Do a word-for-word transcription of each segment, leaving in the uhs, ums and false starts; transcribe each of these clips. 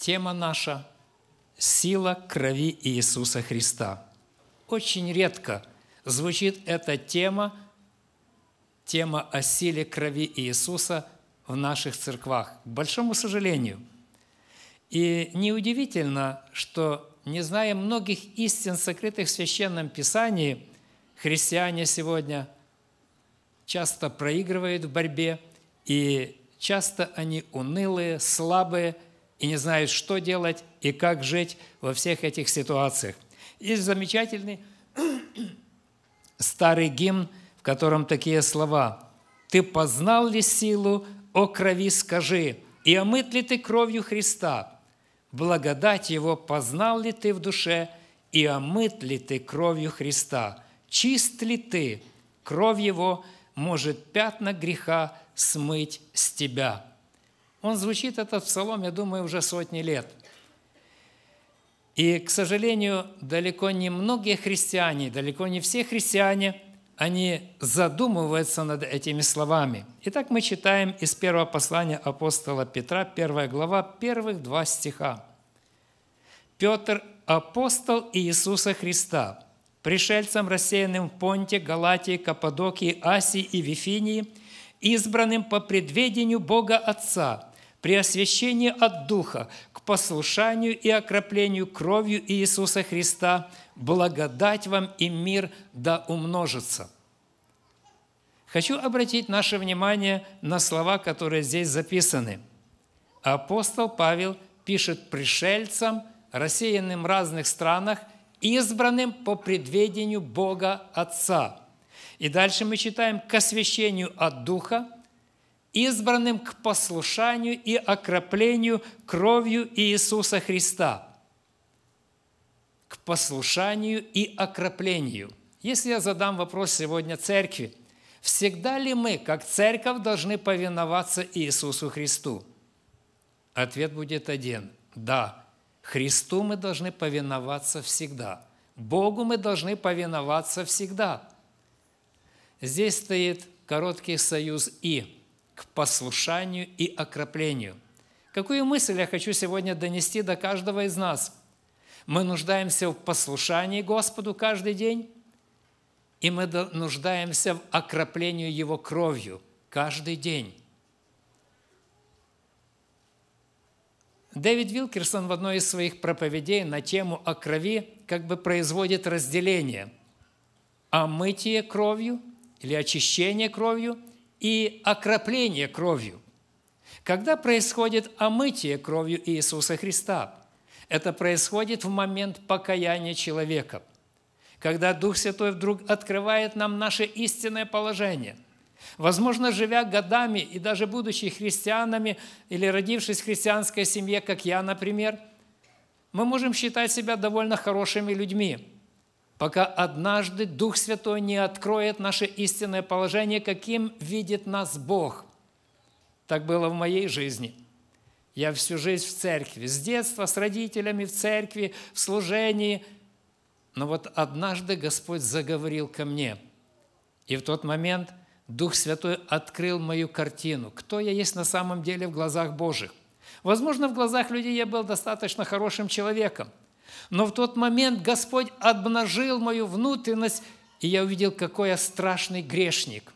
Тема наша – сила крови Иисуса Христа. Очень редко звучит эта тема, тема о силе крови Иисуса в наших церквах, к большому сожалению. И неудивительно, что, не зная многих истин, сокрытых в Священном Писании, христиане сегодня часто проигрывают в борьбе, и часто они унылые, слабые, и не знают, что делать и как жить во всех этих ситуациях. Есть замечательный старый гимн, в котором такие слова: «Ты познал ли силу, о крови скажи, и омыт ли ты кровью Христа? Благодать Его познал ли ты в душе, и омыт ли ты кровью Христа? Чист ли ты? Кровь Его может пятна греха смыть с тебя». Он звучит, этот псалом, я думаю, уже сотни лет. И, к сожалению, далеко не многие христиане, далеко не все христиане, они задумываются над этими словами. Итак, мы читаем из первого послания апостола Петра, первая глава, первых два стиха. «Петр, апостол Иисуса Христа, пришельцам, рассеянным в Понте, Галатии, Каппадокии, Асии и Вифинии, избранным по предведению Бога Отца, при освящении от Духа, к послушанию и окроплению кровью Иисуса Христа, благодать вам и мир да умножится». Хочу обратить наше внимание на слова, которые здесь записаны. Апостол Павел пишет пришельцам, рассеянным в разных странах, избранным по предведению Бога Отца. И дальше мы читаем «к освящению от Духа», избранным к послушанию и окроплению кровью Иисуса Христа. К послушанию и окроплению. Если я задам вопрос сегодня церкви, всегда ли мы, как церковь, должны повиноваться Иисусу Христу? Ответ будет один – да. Христу мы должны повиноваться всегда. Богу мы должны повиноваться всегда. Здесь стоит короткий союз «и» к послушанию и окроплению. Какую мысль я хочу сегодня донести до каждого из нас? Мы нуждаемся в послушании Господу каждый день, и мы нуждаемся в окроплении Его кровью каждый день. Дэвид Вилкерсон в одной из своих проповедей на тему о крови как бы производит разделение: омытие кровью или очищение кровью и окропление кровью. Когда происходит омытие кровью Иисуса Христа? Это происходит в момент покаяния человека, когда Дух Святой вдруг открывает нам наше истинное положение. Возможно, живя годами и даже будучи христианами или родившись в христианской семье, как я, например, мы можем считать себя довольно хорошими людьми, пока однажды Дух Святой не откроет наше истинное положение, каким видит нас Бог. Так было в моей жизни. Я всю жизнь в церкви, с детства, с родителями в церкви, в служении. Но вот однажды Господь заговорил ко мне. И в тот момент Дух Святой открыл мою картину, кто я есть на самом деле в глазах Божьих. Возможно, в глазах людей я был достаточно хорошим человеком, но в тот момент Господь обнажил мою внутренность, и я увидел, какой я страшный грешник.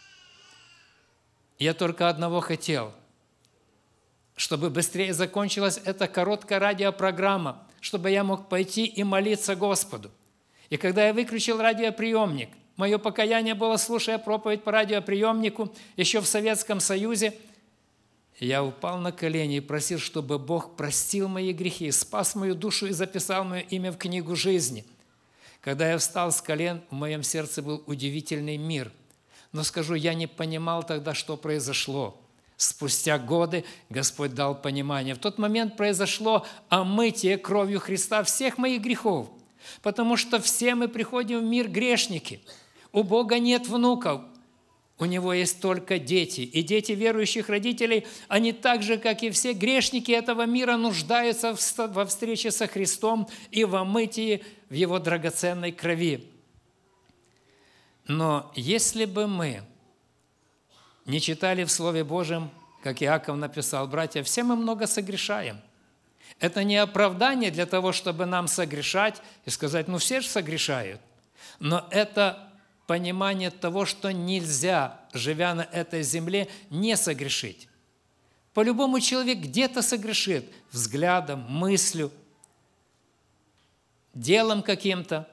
Я только одного хотел, чтобы быстрее закончилась эта короткая радиопрограмма, чтобы я мог пойти и молиться Господу. И когда я выключил радиоприемник, мое покаяние было, слушая проповедь по радиоприемнику еще в Советском Союзе, я упал на колени и просил, чтобы Бог простил мои грехи, спас мою душу и записал мое имя в книгу жизни. Когда я встал с колен, в моем сердце был удивительный мир. Но скажу, я не понимал тогда, что произошло. Спустя годы Господь дал понимание. В тот момент произошло омытие кровью Христа всех моих грехов, потому что все мы приходим в мир грешники. У Бога нет внуков, у Него есть только дети. И дети верующих родителей, они так же, как и все грешники этого мира, нуждаются во встрече со Христом и в омытии в Его драгоценной крови. Но если бы мы не читали в Слове Божьем, как Иаков написал: «Братья, все мы много согрешаем». Это не оправдание для того, чтобы нам согрешать и сказать, ну все же согрешают. Но это понимание того, что нельзя, живя на этой земле, не согрешить. По-любому человек где-то согрешит взглядом, мыслью, делом каким-то.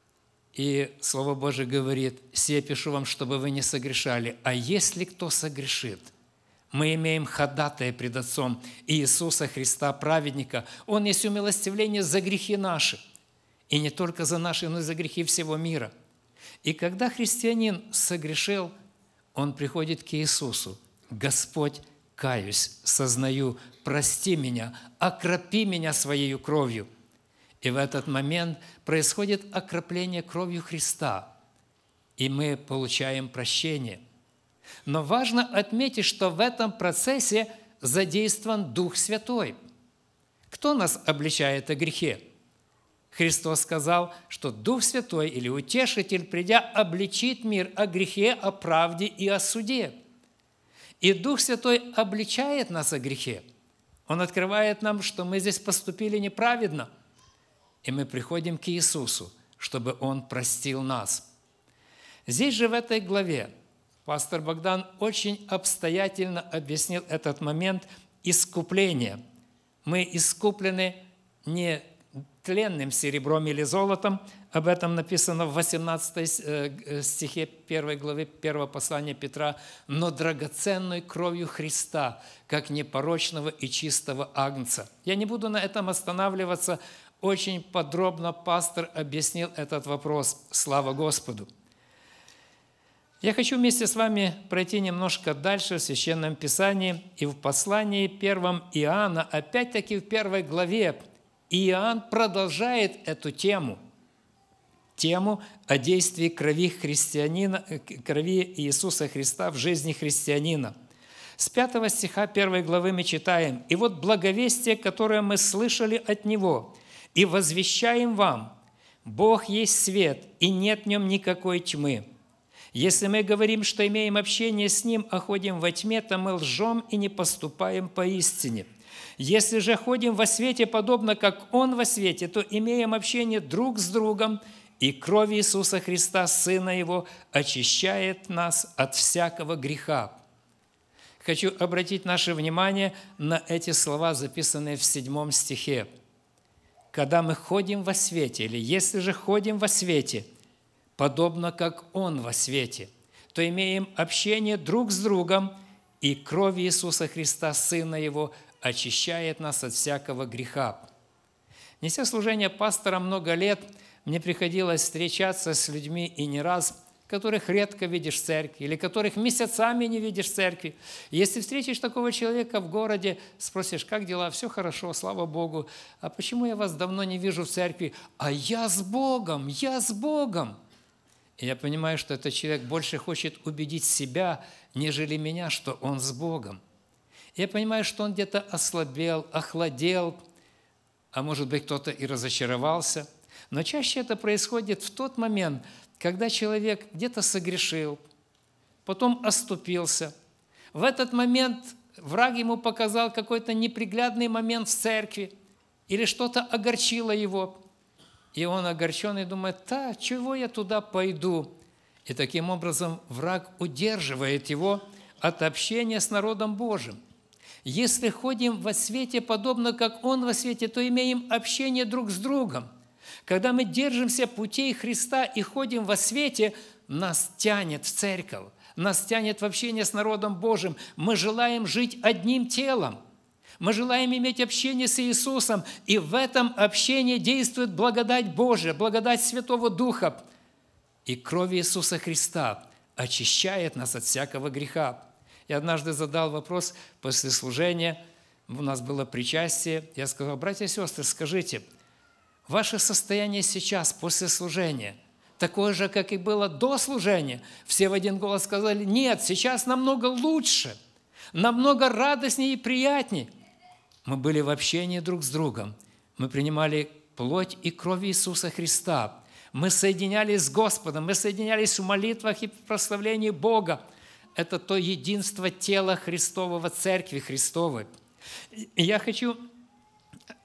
И Слово Божие говорит, «Сие пишу вам, чтобы вы не согрешали». А если кто согрешит, мы имеем ходатая пред Отцом Иисуса Христа, праведника. Он есть умилостивление за грехи наши. И не только за наши, но и за грехи всего мира. И когда христианин согрешил, он приходит к Иисусу. «Господь, каюсь, сознаю, прости меня, окропи меня Своею кровью». И в этот момент происходит окропление кровью Христа, и мы получаем прощение. Но важно отметить, что в этом процессе задействован Дух Святой. Кто нас обличает о грехе? Христос сказал, что Дух Святой или Утешитель, придя, обличит мир о грехе, о правде и о суде. И Дух Святой обличает нас о грехе. Он открывает нам, что мы здесь поступили неправедно. И мы приходим к Иисусу, чтобы Он простил нас. Здесь же в этой главе пастор Богдан очень обстоятельно объяснил этот момент искупления. Мы искуплены не тленным серебром или золотом, об этом написано в восемнадцатом стихе первой главы первого послания Петра, но драгоценной кровью Христа, как непорочного и чистого агнца. Я не буду на этом останавливаться. Очень подробно пастор объяснил этот вопрос. Слава Господу! Я хочу вместе с вами пройти немножко дальше в Священном Писании и в послании первом Иоанна, опять-таки в первой главе, Иоанн продолжает эту тему, тему о действии крови христианина, крови Иисуса Христа в жизни христианина. С пятого стиха первой главы мы читаем: «И вот благовестие, которое мы слышали от Него, и возвещаем вам, Бог есть свет, и нет в нем никакой тьмы. Если мы говорим, что имеем общение с Ним, а ходим во тьме, то мы лжем и не поступаем по истине. Если же ходим во свете, подобно как Он во свете, то имеем общение друг с другом, и кровь Иисуса Христа, Сына Его, очищает нас от всякого греха». Хочу обратить наше внимание на эти слова, записанные в седьмом стихе. Когда мы ходим во свете, или если же ходим во свете, подобно как Он во свете, то имеем общение друг с другом, и кровь Иисуса Христа, Сына Его, очищает нас от всякого греха. Неся служение пастора много лет, мне приходилось встречаться с людьми и не раз, которых редко видишь в церкви, или которых месяцами не видишь в церкви. Если встретишь такого человека в городе, спросишь, как дела? Все хорошо, слава Богу. А почему я вас давно не вижу в церкви? А я с Богом, я с Богом. И я понимаю, что этот человек больше хочет убедить себя, нежели меня, что он с Богом. И я понимаю, что он где-то ослабел, охладел, а может быть, кто-то и разочаровался. Но чаще это происходит в тот момент, когда человек где-то согрешил, потом оступился. В этот момент враг ему показал какой-то неприглядный момент в церкви или что-то огорчило его. И он огорченный думает: «Да, чего я туда пойду?» И таким образом враг удерживает его от общения с народом Божьим. Если ходим во свете, подобно как Он во свете, то имеем общение друг с другом. Когда мы держимся путей Христа и ходим во свете, нас тянет в церковь, нас тянет в общение с народом Божьим. Мы желаем жить одним телом. Мы желаем иметь общение с Иисусом, и в этом общении действует благодать Божия, благодать Святого Духа. И кровь Иисуса Христа очищает нас от всякого греха. Я однажды задал вопрос после служения, у нас было причастие, я сказал: братья и сестры, скажите, ваше состояние сейчас, после служения, такое же, как и было до служения? Все в один голос сказали: нет, сейчас намного лучше, намного радостнее и приятнее. Мы были в общении друг с другом, мы принимали плоть и кровь Иисуса Христа, мы соединялись с Господом, мы соединялись в молитвах и в прославлении Бога. Это то единство тела Христового, Церкви Христовой. И я хочу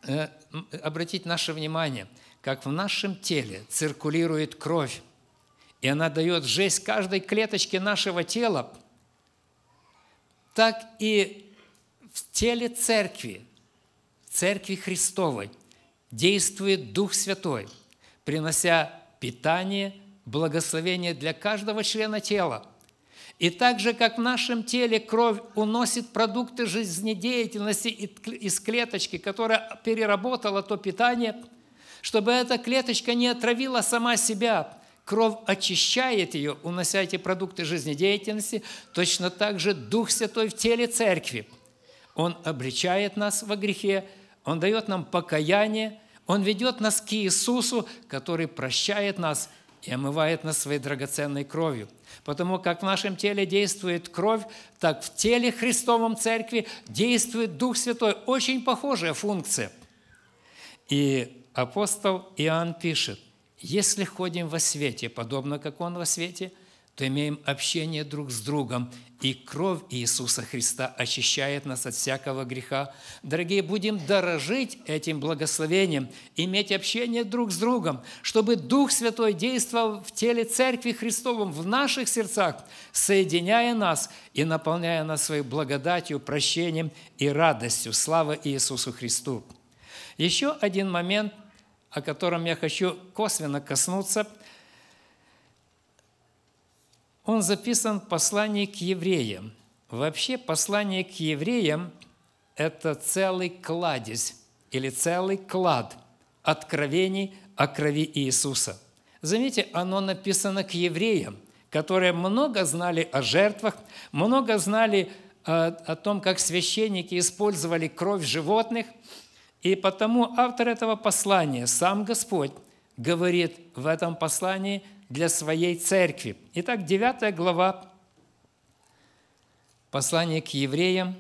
э, обратить наше внимание, как в нашем теле циркулирует кровь, и она дает жизнь каждой клеточке нашего тела, так и в теле Церкви, Церкви Христовой, действует Дух Святой, принося питание, благословение для каждого члена тела. И так же, как в нашем теле кровь уносит продукты жизнедеятельности из клеточки, которая переработала то питание, чтобы эта клеточка не отравила сама себя, кровь очищает ее, унося эти продукты жизнедеятельности, точно так же Дух Святой в теле Церкви. Он обличает нас во грехе, Он дает нам покаяние, Он ведет нас к Иисусу, который прощает нас и омывает нас своей драгоценной кровью. Потому как в нашем теле действует кровь, так в теле Христовом Церкви действует Дух Святой. Очень похожая функция. И апостол Иоанн пишет: «Если ходим во свете, подобно как Он во свете, то имеем общение друг с другом, и кровь Иисуса Христа очищает нас от всякого греха». Дорогие, будем дорожить этим благословением, иметь общение друг с другом, чтобы Дух Святой действовал в теле Церкви Христовом, в наших сердцах, соединяя нас и наполняя нас своей благодатью, прощением и радостью. Слава Иисусу Христу! Еще один момент, о котором я хочу косвенно коснуться, он записан в послании к евреям. Вообще, послание к евреям – это целый кладезь или целый клад откровений о крови Иисуса. Заметьте, оно написано к евреям, которые много знали о жертвах, много знали о, о том, как священники использовали кровь животных, и потому автор этого послания, сам Господь, говорит в этом послании для своей церкви. Итак, девятая глава послания к евреям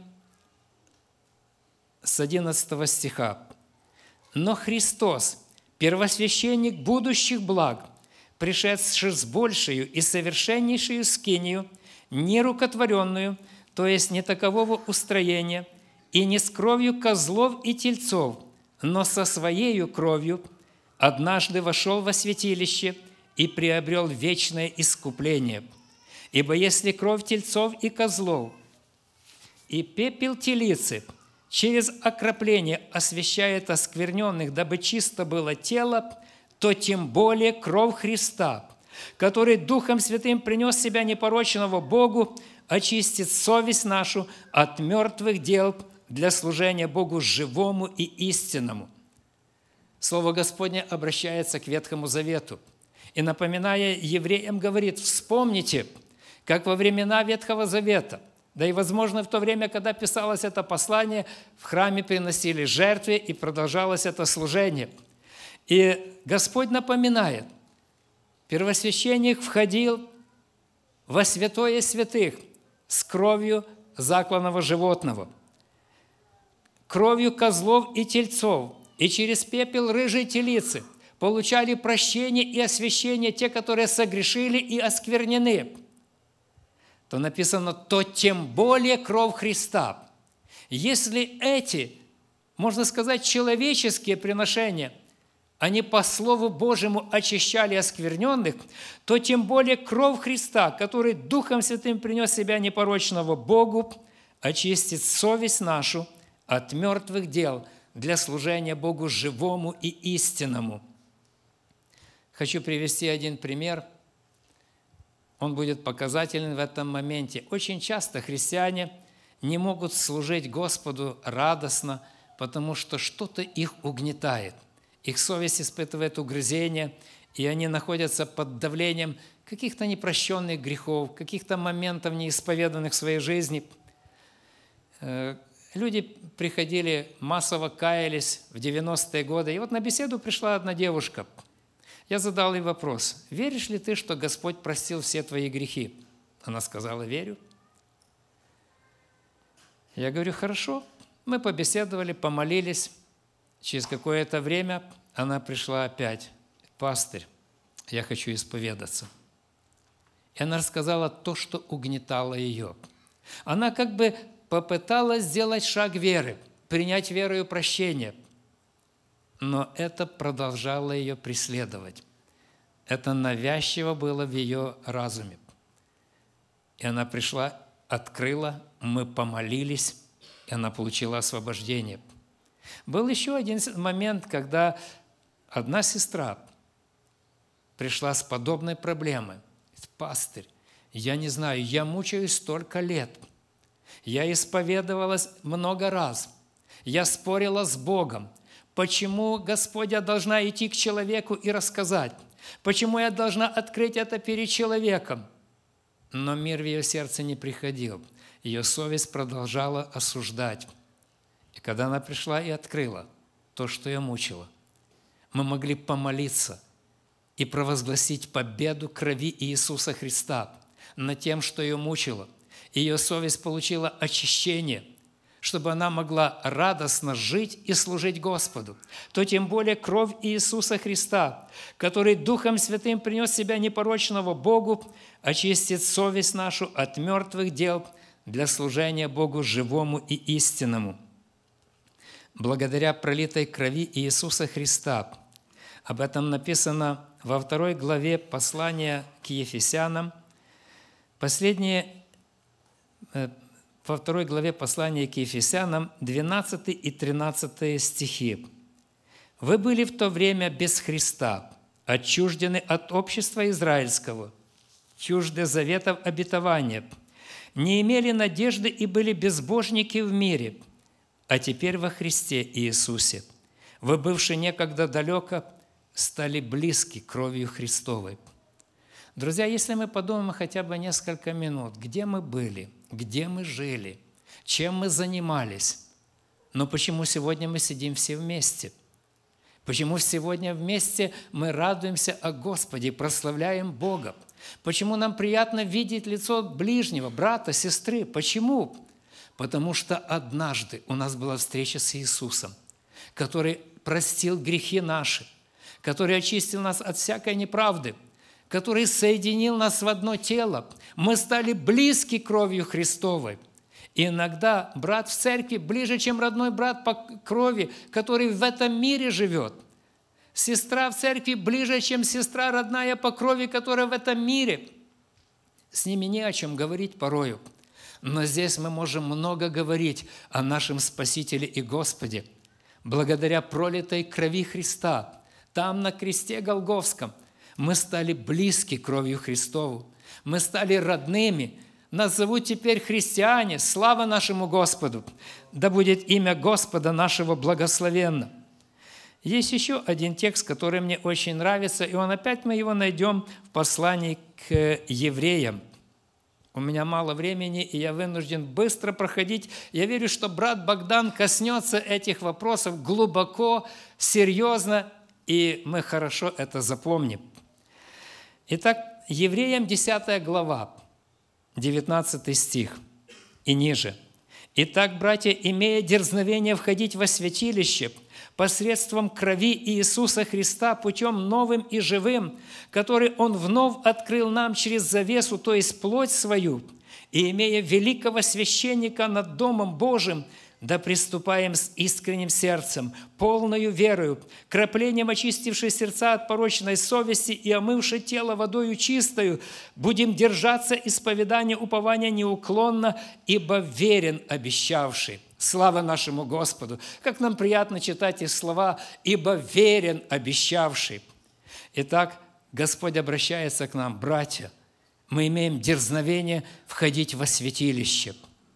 с одиннадцатого стиха. «Но Христос, первосвященник будущих благ, пришедший с большею и совершеннейшую скинию, нерукотворенную, то есть не такового устроения, и не с кровью козлов и тельцов, но со Своею кровью, однажды вошел во святилище и приобрел вечное искупление. Ибо если кровь тельцов и козлов и пепел телицы через окропление освящает оскверненных, дабы чисто было тело, то тем более кровь Христа, который Духом Святым принес себя непорочного Богу, очистит совесть нашу от мертвых дел для служения Богу живому и истинному». Слово Господне обращается к Ветхому Завету и, напоминая евреям, говорит: вспомните, как во времена Ветхого Завета, да и, возможно, в то время, когда писалось это послание, в храме приносили жертвы и продолжалось это служение. И Господь напоминает: первосвященник входил во святое святых с кровью закланного животного, кровью козлов и тельцов, и через пепел рыжей телицы получали прощение и освящение те, которые согрешили и осквернены. То написано: то тем более кровь Христа. Если эти, можно сказать, человеческие приношения, они по Слову Божьему очищали оскверненных, то тем более кровь Христа, который Духом Святым принес себя непорочного Богу, очистит совесть нашу от мертвых дел для служения Богу живому и истинному. Хочу привести один пример. Он будет показателен в этом моменте. Очень часто христиане не могут служить Господу радостно, потому что что-то их угнетает. Их совесть испытывает угрызение, и они находятся под давлением каких-то непрощенных грехов, каких-то моментов неисповеданных в своей жизни. Люди приходили, массово каялись в девяностые годы. И вот на беседу пришла одна девушка. Я задал ей вопрос: веришь ли ты, что Господь простил все твои грехи? Она сказала: верю. Я говорю: хорошо. Мы побеседовали, помолились. Через какое-то время она пришла опять: пастырь, я хочу исповедаться. И она рассказала то, что угнетало ее. Она как бы попыталась сделать шаг веры, принять верою прощение. но это продолжало ее преследовать. Это навязчиво было в ее разуме. И она пришла, открыла, мы помолились, и она получила освобождение. Был еще один момент, когда одна сестра пришла с подобной проблемой. Пастырь, я не знаю, я мучаюсь столько лет. Я исповедовалась много раз. Я спорила с Богом. Почему, Господь, я должна идти к человеку и рассказать? Почему я должна открыть это перед человеком? Но мир в ее сердце не приходил. Ее совесть продолжала осуждать. И когда она пришла и открыла то, что ее мучило, мы могли помолиться и провозгласить победу крови Иисуса Христа над тем, что ее мучило. Ее совесть получила очищение, чтобы она могла радостно жить и служить Господу. То тем более кровь Иисуса Христа, который Духом Святым принес себя непорочного Богу, очистит совесть нашу от мертвых дел для служения Богу живому и истинному. Благодаря пролитой крови Иисуса Христа, об этом написано во второй главе послания к Ефесянам, последние, во второй главе послания к Ефесянам, двенадцатый и тринадцатый стихи. «Вы были в то время без Христа, отчуждены от общества израильского, чужды заветов обетования, не имели надежды и были безбожники в мире, а теперь во Христе Иисусе. Вы, бывшие некогда далеко, стали близки кровью Христовой». Друзья, если мы подумаем хотя бы несколько минут, где мы были, где мы жили, чем мы занимались, но почему сегодня мы сидим все вместе? Почему сегодня вместе мы радуемся о Господе, прославляем Бога? Почему нам приятно видеть лицо ближнего, брата, сестры? Почему? Потому что однажды у нас была встреча с Иисусом, который простил грехи наши, который очистил нас от всякой неправды, который соединил нас в одно тело. Мы стали близки кровью Христовой. И иногда брат в церкви ближе, чем родной брат по крови, который в этом мире живет. Сестра в церкви ближе, чем сестра родная по крови, которая в этом мире. С ними не о чем говорить порою. Но здесь мы можем много говорить о нашем Спасителе и Господе. Благодаря пролитой крови Христа, там на кресте Голгофском, мы стали близки кровью Христову. Мы стали родными. Нас зовут теперь христиане. Слава нашему Господу! Да будет имя Господа нашего благословенно. Есть еще один текст, который мне очень нравится, и он опять мы его найдем в послании к евреям. У меня мало времени, и я вынужден быстро проходить. Я верю, что брат Богдан коснется этих вопросов глубоко, серьезно, и мы хорошо это запомним. Итак, Евреям десятая глава, девятнадцатый стих и ниже. «Итак, братья, имея дерзновение входить во святилище посредством крови Иисуса Христа путем новым и живым, который Он вновь открыл нам через завесу, то есть плоть свою, и имея великого священника над Домом Божиим, да приступаем с искренним сердцем, полною верою, краплением очистившей сердца от порочной совести и омывшей тело водою чистою, будем держаться исповедания упования неуклонно, ибо верен обещавший». Слава нашему Господу! Как нам приятно читать их слова «ибо верен обещавший». Итак, Господь обращается к нам, братья, мы имеем дерзновение входить во святилище.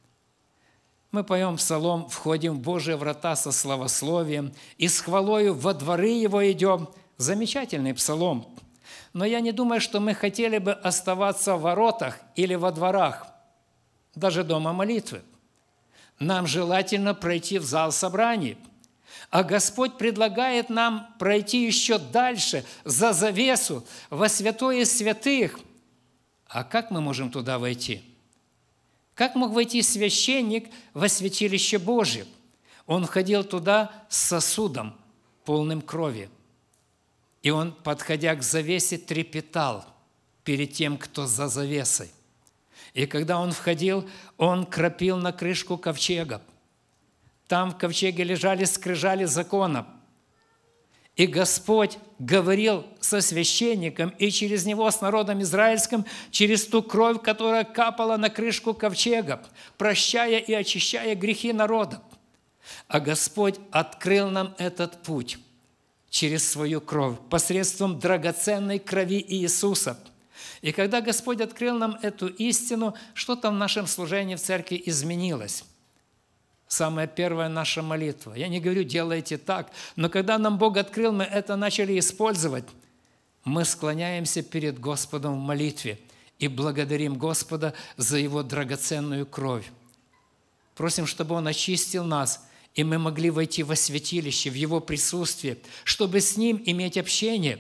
Мы поем псалом «Входим в Божие врата со славословием, и с хвалою во дворы Его идем». Замечательный псалом. Но я не думаю, что мы хотели бы оставаться в воротах или во дворах, даже дома молитвы. Нам желательно пройти в зал собраний. А Господь предлагает нам пройти еще дальше, за завесу, во святое святых. А как мы можем туда войти? Как мог войти священник во святилище Божие? Он входил туда с сосудом, полным крови. И он, подходя к завесе, трепетал перед тем, кто за завесой. И когда он входил, он крапил на крышку ковчега. Там в ковчеге лежали скрижали закона. И Господь говорил со священником и через него с народом израильским, через ту кровь, которая капала на крышку ковчега, прощая и очищая грехи народа. А Господь открыл нам этот путь через свою кровь, посредством драгоценной крови Иисуса. И когда Господь открыл нам эту истину, что-то в нашем служении в церкви изменилось. Самая первая наша молитва. Я не говорю, делайте так, но когда нам Бог открыл, мы это начали использовать. Мы склоняемся перед Господом в молитве и благодарим Господа за Его драгоценную кровь. Просим, чтобы Он очистил нас, и мы могли войти во святилище, в Его присутствие, чтобы с Ним иметь общение,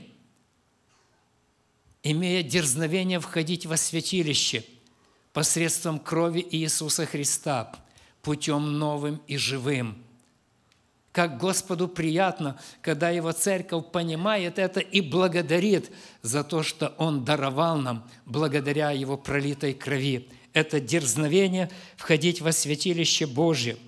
имея дерзновение входить во святилище посредством крови Иисуса Христа, путем новым и живым. Как Господу приятно, когда Его церковь понимает это и благодарит за то, что Он даровал нам благодаря Его пролитой крови. Это дерзновение входить во святилище Божие.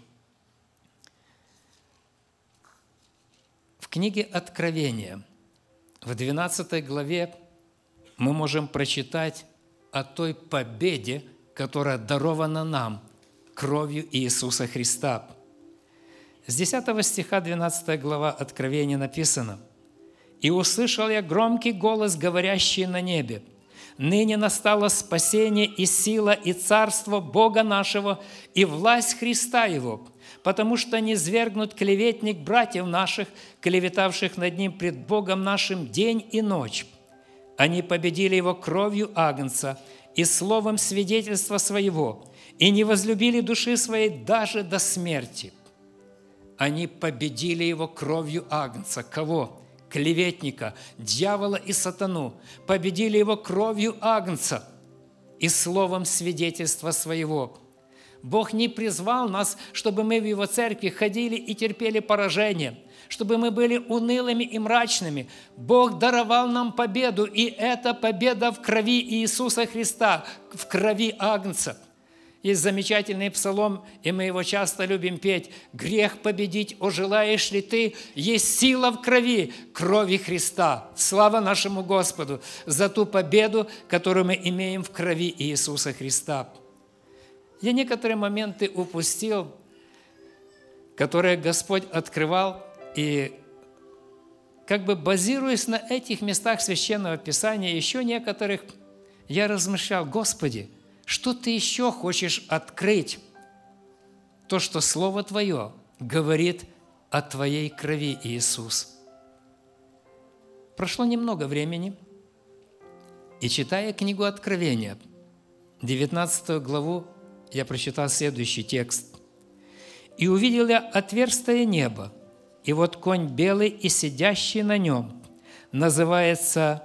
В книге Откровения, в двенадцатой главе, мы можем прочитать о той победе, которая дарована нам кровью Иисуса Христа. С десятого стиха двенадцатая глава Откровения написано: «И услышал я громкий голос, говорящий на небе: ныне настало спасение и сила, и царство Бога нашего, и власть Христа Его, потому что низвергнут клеветник братьев наших, клеветавших над Ним пред Богом нашим день и ночь. Они победили Его кровью Агнца и словом свидетельства Своего, и не возлюбили души своей даже до смерти». Они победили Его кровью Агнца. Кого? Клеветника, дьявола и сатану. Победили Его кровью Агнца и словом свидетельства Своего. Бог не призвал нас, чтобы мы в Его церкви ходили и терпели поражение, чтобы мы были унылыми и мрачными. Бог даровал нам победу, и эта победа в крови Иисуса Христа, в крови Агнца. Есть замечательный псалом, и мы его часто любим петь: «Грех победить, о, желаешь ли ты? Есть сила в крови, крови Христа». Слава нашему Господу за ту победу, которую мы имеем в крови Иисуса Христа. Я некоторые моменты упустил, которые Господь открывал, и как бы базируясь на этих местах Священного Писания, еще некоторых, я размышлял: Господи, что Ты еще хочешь открыть? То, что Слово Твое говорит о Твоей крови, Иисус. Прошло немного времени, и, читая книгу Откровения, девятнадцатую главу, я прочитал следующий текст. «И увидел я отверстие неба, и вот конь белый и сидящий на нем называется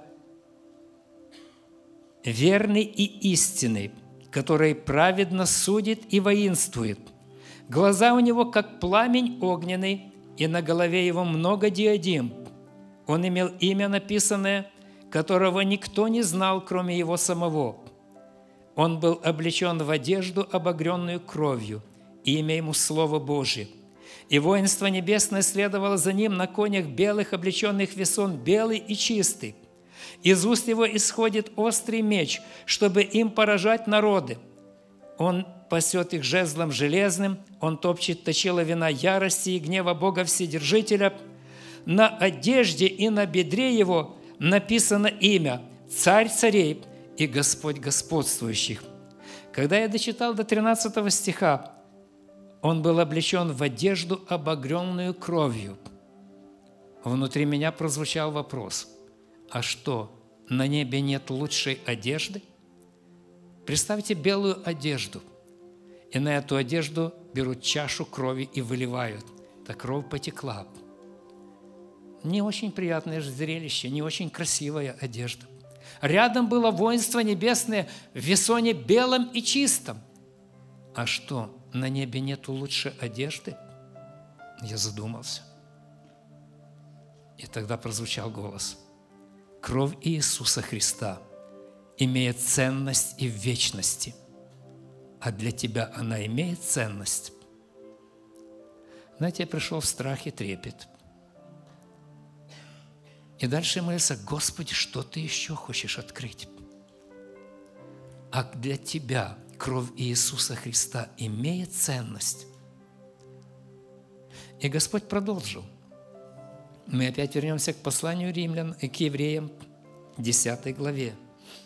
верный и истинный, который праведно судит и воинствует. Глаза у него, как пламень огненный, и на голове его много диадим. Он имел имя написанное, которого никто не знал, кроме его самого. Он был облечен в одежду, обогренную кровью, и имя ему Слово Божие. И воинство небесное следовало за ним на конях белых, облеченных в весон, белый и чистый. Из уст его исходит острый меч, чтобы им поражать народы. Он пасет их жезлом железным, он топчет точила вина ярости и гнева Бога Вседержителя. На одежде и на бедре его написано имя «Царь царей и Господь господствующих». Когда я дочитал до тринадцатого стиха, он был облечен в одежду, обогренную кровью. Внутри меня прозвучал вопрос: а что, на небе нет лучшей одежды? Представьте белую одежду, и на эту одежду берут чашу крови и выливают. Так кровь потекла. Не очень приятное зрелище, не очень красивая одежда. Рядом было воинство небесное в весоне белом и чистом. А что, на небе нету лучшей одежды? Я задумался. И тогда прозвучал голос: кровь Иисуса Христа имеет ценность и в вечности, а для тебя она имеет ценность. Знаете, я пришел в страх и трепет. И дальше молился: Господи, что Ты еще хочешь открыть? А для тебя кровь Иисуса Христа имеет ценность. И Господь продолжил. Мы опять вернемся к посланию римлян и к евреям, десятой главе.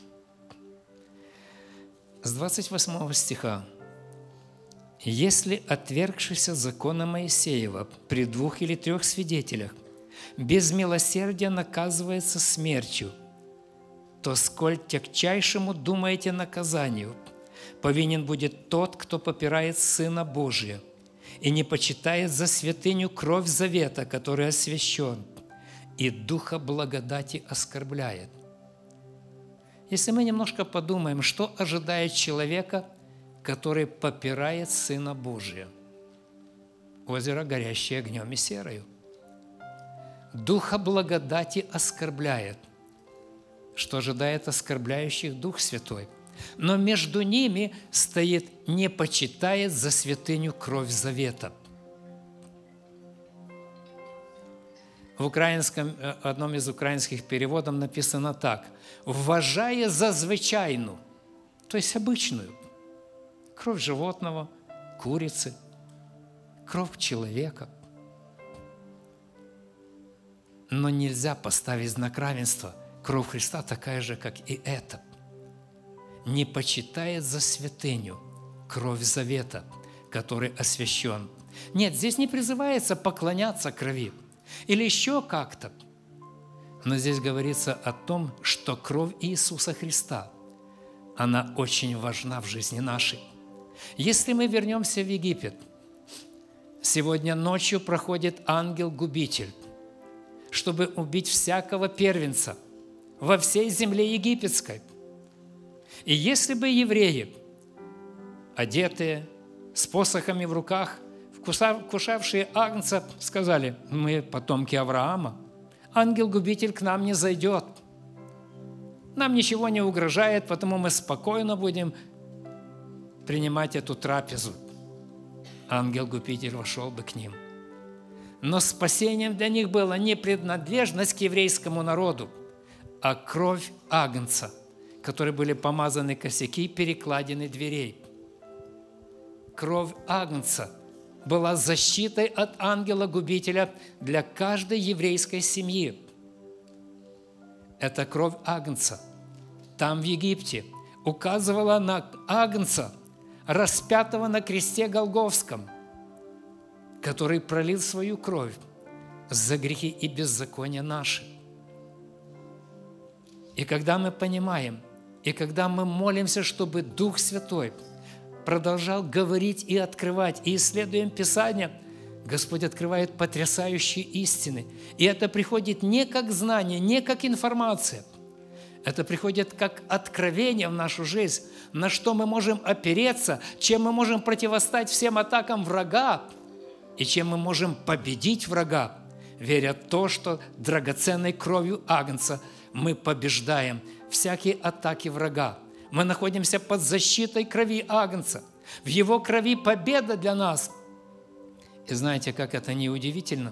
С двадцать восьмого стиха. «Если отвергшийся закона Моисеева при двух или трех свидетелях без милосердия наказывается смертью, то сколь тягчайшему думаете наказанию повинен будет тот, кто попирает Сына Божия и не почитает за святыню кровь завета, который освящен, и Духа благодати оскорбляет». Если мы немножко подумаем, что ожидает человека, который попирает Сына Божия. Озеро, горящее огнем и серою. Духа благодати оскорбляет. Что ожидает оскорбляющих Дух Святой? Но между ними стоит «не почитает за святыню кровь завета». В украинском, одном из украинских переводов написано так: «вважає за звичайну», то есть обычную, кровь животного, курицы, кровь человека. Но нельзя поставить знак равенства. Кровь Христа такая же, как и эта. Не почитает за святыню кровь завета, который освящен. Нет, здесь не призывается поклоняться крови или еще как-то. Но здесь говорится о том, что кровь Иисуса Христа, она очень важна в жизни нашей. Если мы вернемся в Египет, сегодня ночью проходит ангел-губитель, чтобы убить всякого первенца во всей земле египетской. И если бы евреи, одетые, с посохами в руках, вкушавшие агнца, сказали: мы потомки Авраама, ангел-губитель к нам не зайдет, нам ничего не угрожает, потому мы спокойно будем принимать эту трапезу. Ангел-губитель вошел бы к ним. Но спасением для них была не принадлежность к еврейскому народу, а кровь агнца, которой были помазаны косяки перекладины дверей. Кровь агнца была защитой от ангела-губителя для каждой еврейской семьи. Эта кровь агнца там, в Египте, указывала на агнца, распятого на кресте Голгофском, который пролил свою кровь за грехи и беззакония наши. И когда мы понимаем, и когда мы молимся, чтобы Дух Святой продолжал говорить и открывать, и исследуем Писание, Господь открывает потрясающие истины. И это приходит не как знание, не как информация. Это приходит как откровение в нашу жизнь, на что мы можем опереться, чем мы можем противостать всем атакам врага, и чем мы можем победить врага, веря в то, что драгоценной кровью агнца мы побеждаем всякие атаки врага. Мы находимся под защитой крови агнца. В его крови победа для нас. И знаете, как это неудивительно?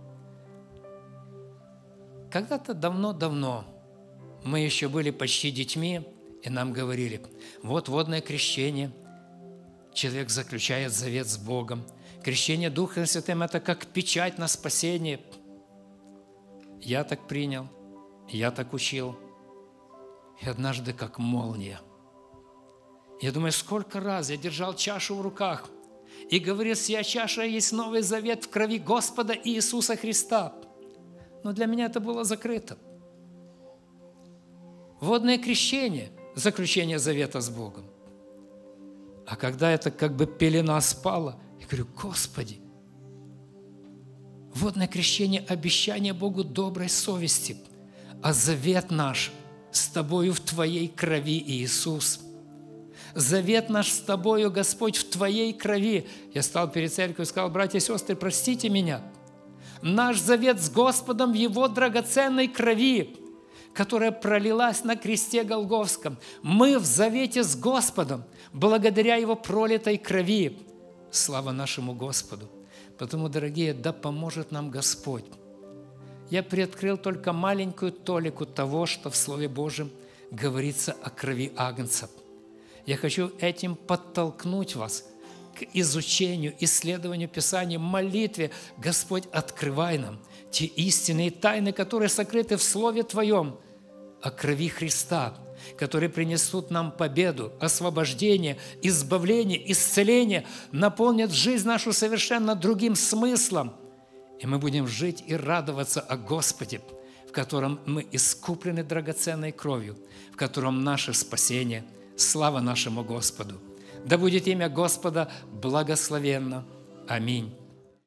Когда-то давно-давно мы еще были почти детьми, и нам говорили: вот водное крещение, человек заключает завет с Богом. Крещение Духом Святым – это как печать на спасение. Я так принял, я так учил. И однажды как молния. Я думаю, сколько раз я держал чашу в руках и говорил: сия чаша есть новый завет в крови Господа Иисуса Христа. Но для меня это было закрыто. Водное крещение – заключение завета с Богом. А когда это как бы пелена спала, я говорю: Господи, водное крещение – обещание Богу доброй совести, а завет наш с Тобою в Твоей крови, Иисус. Завет наш с Тобою, Господь, в Твоей крови. Я стал перед церковью и сказал: братья и сестры, простите меня. Наш завет с Господом в Его драгоценной крови, которая пролилась на кресте Голгофском. Мы в завете с Господом, благодаря Его пролитой крови. Слава нашему Господу! Потому, дорогие, да поможет нам Господь. я приоткрыл только маленькую толику того, что в Слове Божьем говорится о крови Агнца. Я хочу этим подтолкнуть вас к изучению, исследованию Писания, молитве. Господь, открывай нам те истинные тайны, которые сокрыты в Слове Твоем, о крови Христа, которые принесут нам победу, освобождение, избавление, исцеление, наполнят жизнь нашу совершенно другим смыслом. И мы будем жить и радоваться о Господе, в котором мы искуплены драгоценной кровью, в котором наше спасение. Слава нашему Господу! Да будет имя Господа благословенно. Аминь.